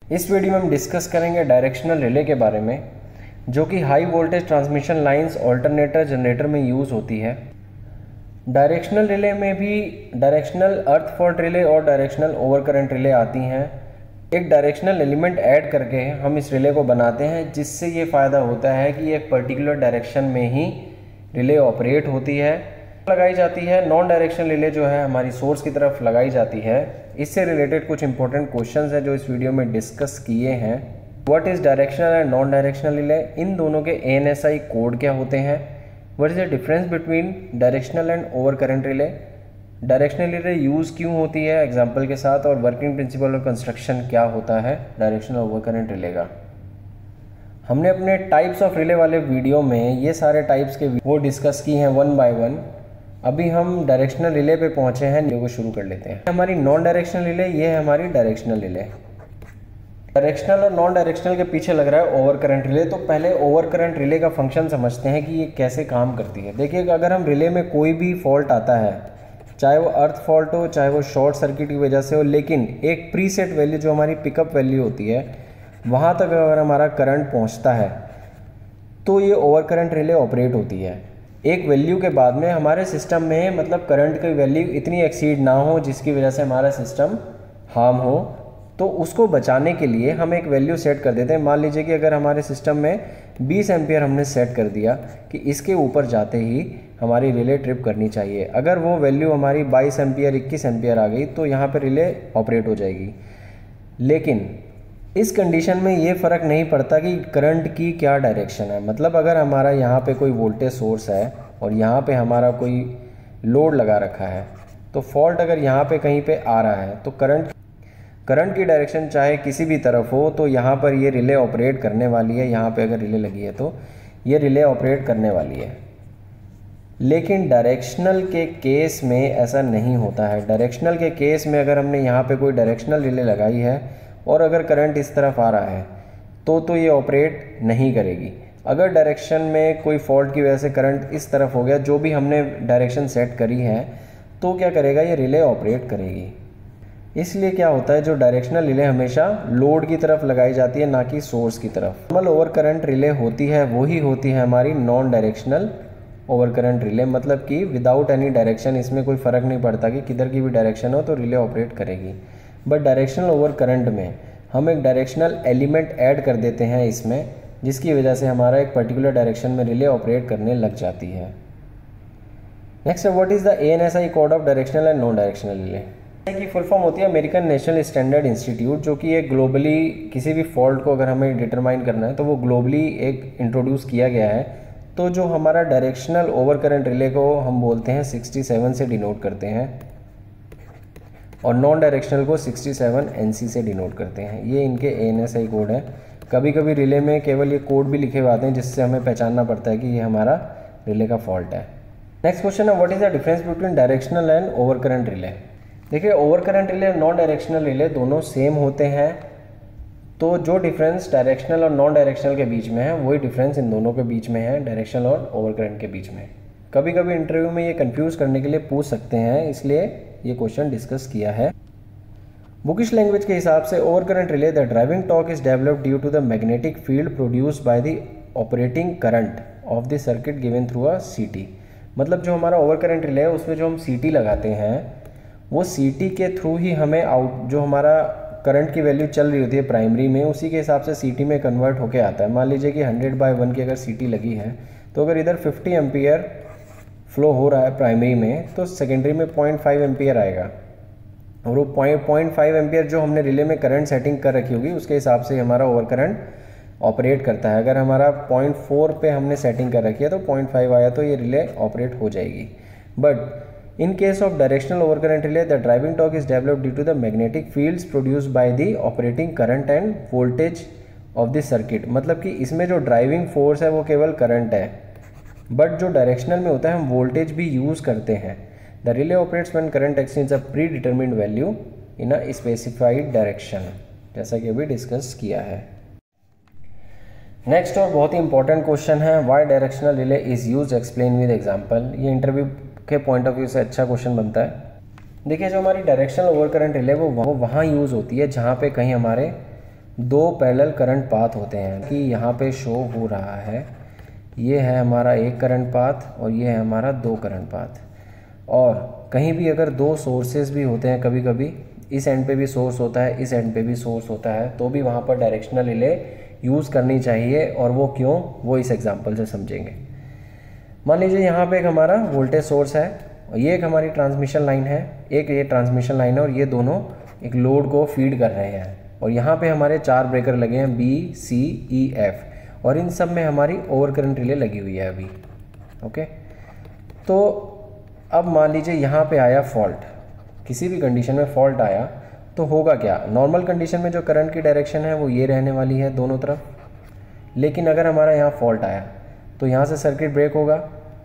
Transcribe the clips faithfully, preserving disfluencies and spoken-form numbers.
इस वीडियो में हम डिस्कस करेंगे डायरेक्शनल रिले के बारे में, जो कि high voltage transmission lines alternator generator में यूज़ होती है। डायरेक्शनल रिले में भी डायरेक्शनल अर्थ फॉल्ट रिले और डायरेक्शनल ओवर करंट रिले आती हैं। एक डायरेक्शनल एलिमेंट ऐड करके हम इस रिले को बनाते हैं, जिससे ये फ़ायदा होता है कि एक पर्टिकुलर डायरेक्शन में ही रिले ऑपरेट होती है, लगाई जाती है। नॉन डायरेक्शनल रिले जो है हमारी सोर्स की तरफ लगाई जाती है। इससे रिलेटेड कुछ इंपॉर्टेंट क्वेश्चंस हैं जो इस वीडियो में डिस्कस किए हैं। What is directional and non directional relay, इन दोनों के A N S I code क्या होते हैं, what is the difference between directional and over current relay, directional relay use क्यों होती है एग्जाम्पल के साथ, और वर्किंग प्रिंसिपल और कंस्ट्रक्शन क्या होता है डायरेक्शनल ओवर करंट रिले का। हमने अपने टाइप्स ऑफ रिले वाले वीडियो में ये सारे टाइप्स के वो डिस्कस की हैं वन बाय वन। अभी हम डायरेक्शनल रिले पे पहुंचे हैं, वीडियो को शुरू कर लेते हैं। हमारी नॉन डायरेक्शनल रिले, ये है हमारी डायरेक्शनल रिले। डायरेक्शनल और नॉन डायरेक्शनल के पीछे लग रहा है ओवर करंट रिले। तो पहले ओवर करंट रिले का फंक्शन समझते हैं कि ये कैसे काम करती है। देखिए, अगर हम रिले में कोई भी फॉल्ट आता है, चाहे वो अर्थ फॉल्ट हो, चाहे वो शॉर्ट सर्किट की वजह से हो, लेकिन एक प्रीसेट वैल्यू जो हमारी पिकअप वैल्यू होती है, वहाँ तक अगर हमारा करंट पहुँचता है तो ये ओवर करंट रिले ऑपरेट होती है। एक वैल्यू के बाद में हमारे सिस्टम में मतलब करंट की वैल्यू इतनी एक्सीड ना हो जिसकी वजह से हमारा सिस्टम हार्म हो, तो उसको बचाने के लिए हम एक वैल्यू सेट कर देते हैं। मान लीजिए कि अगर हमारे सिस्टम में बीस एम्पियर हमने सेट कर दिया कि इसके ऊपर जाते ही हमारी रिले ट्रिप करनी चाहिए। अगर वो वैल्यू हमारी बाईस एम्पियर इक्कीस एम्पियर आ गई तो यहाँ पर रिले ऑपरेट हो जाएगी। लेकिन इस कंडीशन में ये फ़र्क नहीं पड़ता कि करंट की क्या डायरेक्शन है। मतलब अगर हमारा यहाँ पे कोई वोल्टेज सोर्स है और यहाँ पे हमारा कोई लोड लगा रखा है, तो फॉल्ट अगर यहाँ पे कहीं पे आ रहा है तो करंट करंट की डायरेक्शन चाहे किसी भी तरफ हो, तो यहाँ पर ये रिले ऑपरेट करने वाली है। यहाँ पे अगर रिले लगी है तो ये रिले ऑपरेट करने वाली है। लेकिन डायरेक्शनल के केस में ऐसा नहीं होता है। डायरेक्शनल के केस में अगर हमने यहाँ पे कोई डायरेक्शनल रिले लगाई है और अगर करंट इस तरफ आ रहा है तो तो ये ऑपरेट नहीं करेगी। अगर डायरेक्शन में कोई फॉल्ट की वजह से करंट इस तरफ हो गया, जो भी हमने डायरेक्शन सेट करी है, तो क्या करेगा, ये रिले ऑपरेट करेगी। इसलिए क्या होता है, जो डायरेक्शनल रिले हमेशा लोड की तरफ लगाई जाती है, ना कि सोर्स की तरफ। नॉर्मल ओवर करंट रिले होती है वही होती है हमारी non directional over current relay. मतलब कि विदाउट एनी डायरेक्शन, इसमें कोई फ़र्क नहीं पड़ता कि किधर की भी डायरेक्शन हो तो रिले ऑपरेट करेगी। बट डायरेक्शनल ओवर करंट में हम एक डायरेक्शनल एलिमेंट ऐड कर देते हैं इसमें, जिसकी वजह से हमारा एक पर्टिकुलर डायरेक्शन में रिले ऑपरेट करने लग जाती है। Next, what is the A N S I code of directional and non directional relay. की फुल फॉर्म होती है अमेरिकन नेशनल स्टैंडर्ड इंस्टीट्यूट, जो कि एक ग्लोबली किसी भी फॉल्ट को अगर हमें डिटरमाइन करना है तो वो ग्लोबली एक इंट्रोड्यूस किया गया है। तो जो हमारा डायरेक्शनल ओवर करंट रिले को हम बोलते हैं सिक्सटी सेवन से डिनोट करते हैं, और नॉन डायरेक्शनल को सिक्सटी सेवन एन सी से डिनोट करते हैं। ये इनके A N S I code है। कभी कभी रिले में केवल ये कोड भी लिखे हुए आते हैं, जिससे हमें पहचानना पड़ता है कि ये हमारा रिले का फॉल्ट है। नेक्स्ट क्वेश्चन है, what is the difference between directional and over current relay. देखिए, ओवर करंट रिले और नॉन डायरेक्शनल रिले दोनों सेम होते हैं। तो जो डिफरेंस डायरेक्शनल और नॉन डायरेक्शनल के बीच में है, वही डिफरेंस इन दोनों के बीच में है, डायरेक्शनल और ओवर करंट के बीच में। कभी कभी इंटरव्यू में ये कंफ्यूज करने के लिए पूछ सकते हैं, इसलिए ये क्वेश्चन डिस्कस किया है। बुकिश लैंग्वेज के हिसाब से over current relay, the driving torque is developed due to the magnetic field produced by the operating current of the circuit given through a CT. मतलब जो हमारा ओवर करंट रिले है उसमें जो हम सीटी लगाते हैं, वो सीटी के थ्रू ही हमें आउट जो हमारा करंट की वैल्यू चल रही होती है प्राइमरी में, उसी के हिसाब से सीटी में कन्वर्ट होके आता है। मान लीजिए कि हंड्रेड बाई वन की अगर सीटी लगी है, तो अगर इधर फिफ्टी एम्पियर फ्लो हो रहा है प्राइमरी में, तो सेकेंडरी में पॉइंट फाइव एम्पियर आएगा। और वो पॉइंट पॉइंट फाइव एम्पियर जो हमने रिले में करंट सेटिंग कर रखी होगी, उसके हिसाब से हमारा ओवर करंट ऑपरेट करता है। अगर हमारा पॉइंट फोर पे हमने सेटिंग कर रखी है तो पॉइंट फाइव आया तो ये रिले ऑपरेट हो जाएगी। But in case of directional overcurrent relay, the driving torque is developed due to the magnetic fields produced by the operating current and voltage of the circuit। मतलब कि इसमें जो driving force है वो केवल current है, बट जो directional में होता है हम वोल्टेज भी यूज़ करते हैं। The relay operates when current exceeds a predetermined value in a specified direction, जैसा कि अभी डिस्कस किया है। नेक्स्ट और बहुत ही इंपॉर्टेंट क्वेश्चन है, why directional relay is use, explain with example. ये इंटरव्यू के पॉइंट ऑफ व्यू से अच्छा क्वेश्चन बनता है। देखिए, जो हमारी डायरेक्शनल ओवर करंट रिले वो वो वहाँ यूज़ होती है जहाँ पे कहीं हमारे दो पैरेलल करंट पाथ होते हैं कि यहाँ पे शो हो रहा है। ये है हमारा एक करंट पाथ और ये है हमारा दो करंट पाथ। और कहीं भी अगर दो सोर्सेज भी होते हैं, कभी कभी इस एंड पे भी सोर्स होता है, इस एंड पे भी सोर्स होता है, तो भी वहाँ पर डायरेक्शनल रिले यूज़ करनी चाहिए। और वो क्यों, वो इस एग्जांपल से समझेंगे। मान लीजिए यहाँ पे एक हमारा वोल्टेज सोर्स है और ये एक हमारी ट्रांसमिशन लाइन है, एक ये ट्रांसमिशन लाइन है और ये दोनों एक लोड को फीड कर रहे हैं। और यहाँ पे हमारे चार ब्रेकर लगे हैं, बी सी ई एफ, और इन सब में हमारी ओवर करंट रिले लगी हुई है अभी। ओके, तो अब मान लीजिए यहाँ पे आया फॉल्ट, किसी भी कंडीशन में फॉल्ट आया तो होगा क्या। नॉर्मल कंडीशन में जो करंट की डायरेक्शन है वो ये रहने वाली है दोनों तरफ, लेकिन अगर हमारा यहाँ फॉल्ट आया तो यहाँ से सर्किट ब्रेक होगा।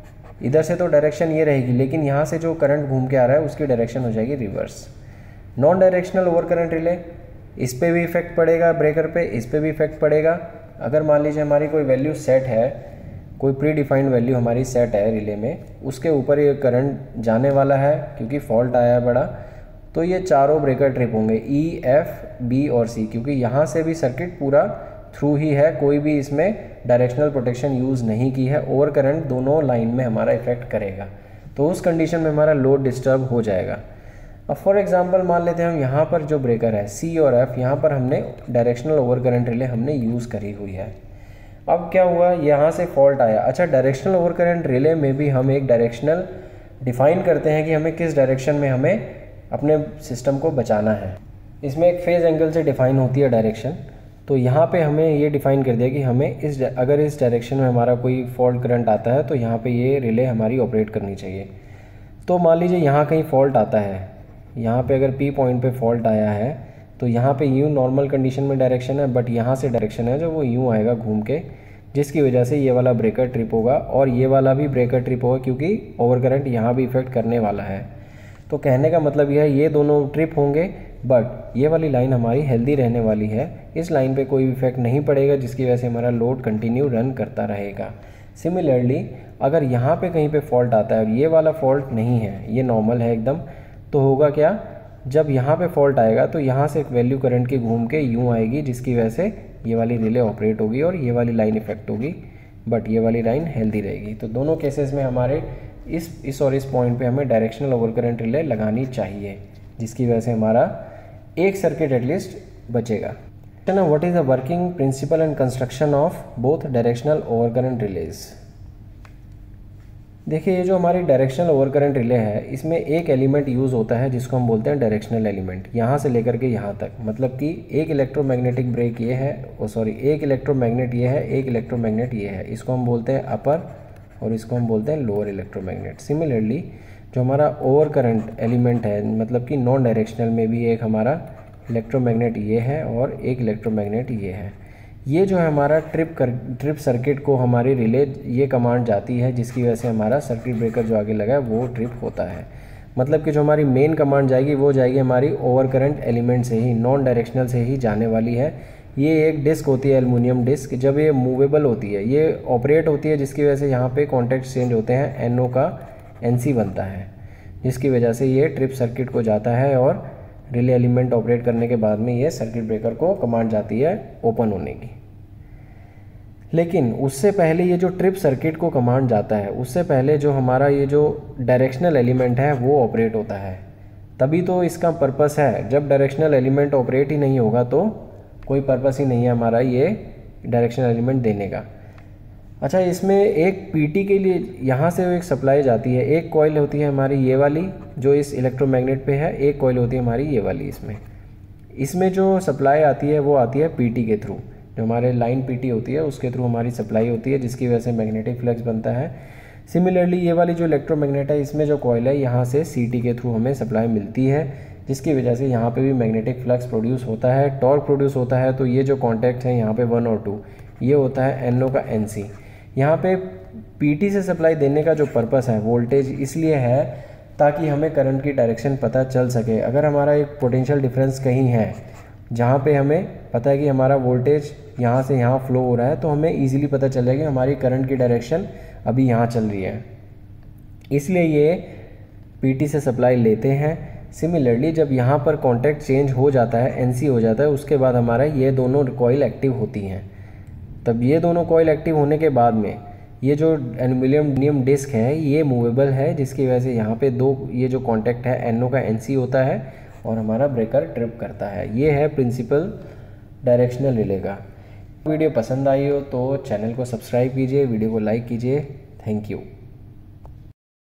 इधर से तो डायरेक्शन ये रहेगी, लेकिन यहाँ से जो करंट घूम के आ रहा है उसकी डायरेक्शन हो जाएगी reverse. Non directional over current relay, इस पे भी इफेक्ट पड़ेगा ब्रेकर पे, इस पे भी इफेक्ट पड़ेगा। अगर मान लीजिए हमारी कोई वैल्यू सेट है, कोई प्री डिफाइंड वैल्यू हमारी सेट है रिले में, उसके ऊपर ये करंट जाने वाला है क्योंकि फॉल्ट आया है बड़ा, तो ये चारों ब्रेकर ट्रिप होंगे, ई एफ बी और सी, क्योंकि यहाँ से भी सर्किट पूरा थ्रू ही है, कोई भी इसमें डायरेक्शनल प्रोटेक्शन यूज़ नहीं की है। ओवर करंट दोनों लाइन में हमारा इफेक्ट करेगा, तो उस कंडीशन में हमारा लोड डिस्टर्ब हो जाएगा। अब फॉर एग्जांपल मान लेते हैं हम यहाँ पर जो ब्रेकर है सी और एफ, यहाँ पर हमने डायरेक्शनल ओवर करंट रिले हमने यूज़ करी हुई है। अब क्या हुआ, यहाँ से फॉल्ट आया। अच्छा, डायरेक्शनल ओवर करंट रिले में भी हम एक डायरेक्शनल डिफाइन करते हैं कि हमें किस डायरेक्शन में हमें अपने सिस्टम को बचाना है। इसमें एक फेज़ एंगल से डिफाइन होती है डायरेक्शन। तो यहाँ पे हमें ये डिफ़ाइन कर दिया कि हमें इस अगर इस डायरेक्शन में हमारा कोई फॉल्ट करंट आता है तो यहाँ पे ये रिले हमारी ऑपरेट करनी चाहिए। तो मान लीजिए यहाँ कहीं फॉल्ट आता है, यहाँ पे अगर पी पॉइंट पे फॉल्ट आया है तो यहाँ पे यूँ नॉर्मल कंडीशन में डायरेक्शन है, बट यहाँ से डायरेक्शन है जो वो यूँ आएगा घूम के, जिसकी वजह से ये वाला ब्रेकर ट्रिप होगा और ये वाला भी ब्रेकर ट्रिप होगा, क्योंकि ओवर करंट यहाँ भी इफेक्ट करने वाला है। तो कहने का मतलब यह है ये दोनों ट्रिप होंगे, बट ये वाली लाइन हमारी हेल्दी रहने वाली है, इस लाइन पे कोई इफेक्ट नहीं पड़ेगा, जिसकी वजह से हमारा लोड कंटिन्यू रन करता रहेगा। सिमिलरली अगर यहाँ पे कहीं पे फॉल्ट आता है और ये वाला फॉल्ट नहीं है, ये नॉर्मल है एकदम, तो होगा क्या, जब यहाँ पे फॉल्ट आएगा तो यहाँ से एक वैल्यू करंट की घूम के यूँ आएगी, जिसकी वजह से ये वाली रिले ऑपरेट होगी और ये वाली लाइन इफेक्ट होगी, बट ये वाली लाइन हेल्दी रहेगी। तो दोनों केसेस में हमारे इस इस और इस पॉइंट पे हमें डायरेक्शनल ओवर करंट रिले लगानी चाहिए, जिसकी वजह से हमारा एक सर्किट एटलीस्ट बचेगा। ना what is the working principle and construction of both directional over current relays. देखिए, ये जो हमारी डायरेक्शनल ओवर करंट रिले है, इसमें एक एलिमेंट यूज़ होता है जिसको हम बोलते हैं डायरेक्शनल एलिमेंट, यहाँ से लेकर के यहाँ तक। मतलब कि एक इलेक्ट्रोमैग्नेटिक ब्रेक ये है, ओ सॉरी एक इलेक्ट्रोमैग्नेट ये है, एक इलेक्ट्रोमैग्नेट ये है, इसको हम बोलते हैं अपर और इसको हम बोलते हैं लोअर इलेक्ट्रोमैग्नेट। सिमिलरली जो हमारा ओवर करंट एलिमेंट है, मतलब कि नॉन डायरेक्शनल में भी एक हमारा इलेक्ट्रोमैग्नेट ये है और एक इलेक्ट्रोमैग्नेट ये है। ये जो है हमारा ट्रिप कर ट्रिप सर्किट को हमारी रिले ये कमांड जाती है, जिसकी वजह से हमारा सर्किट ब्रेकर जो आगे लगा है वो ट्रिप होता है। मतलब कि जो हमारी मेन कमांड जाएगी वो जाएगी हमारी ओवर करंट एलिमेंट से ही, नॉन डायरेक्शनल से ही जाने वाली है। ये एक डिस्क होती है, एल्युमिनियम डिस्क, जब ये मूवेबल होती है, ये ऑपरेट होती है, जिसकी वजह से यहाँ पे कॉन्टैक्ट चेंज होते हैं, एन ओ का एन सी बनता है, जिसकी वजह से ये ट्रिप सर्किट को जाता है और रिले एलिमेंट ऑपरेट करने के बाद में ये सर्किट ब्रेकर को कमांड जाती है ओपन होने की। लेकिन उससे पहले ये जो ट्रिप सर्किट को कमांड जाता है, उससे पहले जो हमारा ये जो डायरेक्शनल एलिमेंट है वो ऑपरेट होता है। तभी तो इसका पर्पस है। जब डायरेक्शनल एलिमेंट ऑपरेट ही नहीं होगा तो कोई पर्पस ही नहीं है हमारा ये डायरेक्शनल एलिमेंट देने का। अच्छा, इसमें एक पीटी के लिए यहाँ से एक सप्लाई जाती है, एक कॉइल होती है हमारी ये वाली जो इस इलेक्ट्रोमैग्नेट पे है, एक कॉइल होती है हमारी ये वाली इसमें। इसमें जो सप्लाई आती है वो आती है पीटी के थ्रू, जो हमारे लाइन पीटी होती है उसके थ्रू हमारी सप्लाई होती है, जिसकी वजह से मैग्नेटिक फ्लक्स बनता है। सिमिलरली ये वाली जो इलेक्ट्रोमैग्नेट है, इसमें जो कॉइल है यहाँ से सीटी के थ्रू हमें सप्लाई मिलती है, जिसकी वजह से यहाँ पे भी मैग्नेटिक फ्लक्स प्रोड्यूस होता है, टॉर्क प्रोड्यूस होता है। तो ये जो कॉन्टैक्ट है यहाँ पे वन और टू, ये होता है एन ओ का एन सी। यहाँ पे पीटी से सप्लाई देने का जो पर्पस है वोल्टेज इसलिए है ताकि हमें करंट की डायरेक्शन पता चल सके। अगर हमारा एक पोटेंशियल डिफरेंस कहीं है जहाँ पे हमें पता है कि हमारा वोल्टेज यहाँ से यहाँ फ्लो हो रहा है, तो हमें इजीली पता चल जाएगा कि हमारी करंट की डायरेक्शन अभी यहाँ चल रही है। इसलिए ये पीटी से सप्लाई लेते हैं। सिमिलरली जब यहाँ पर कॉन्टैक्ट चेंज हो जाता है, एनसी हो जाता है, उसके बाद हमारा ये दोनों कॉइल एक्टिव होती हैं। तब ये दोनों कॉइल एक्टिव होने के बाद में ये जो एल्युमिनियम डिस्क है ये मूवेबल है, जिसकी वजह से यहाँ पे दो ये जो कॉन्टैक्ट है एनओ का एनसी होता है और हमारा ब्रेकर ट्रिप करता है। ये है प्रिंसिपल डायरेक्शनल रिले का। वीडियो पसंद आई हो तो चैनल को सब्सक्राइब कीजिए, वीडियो को लाइक कीजिए। Thank you.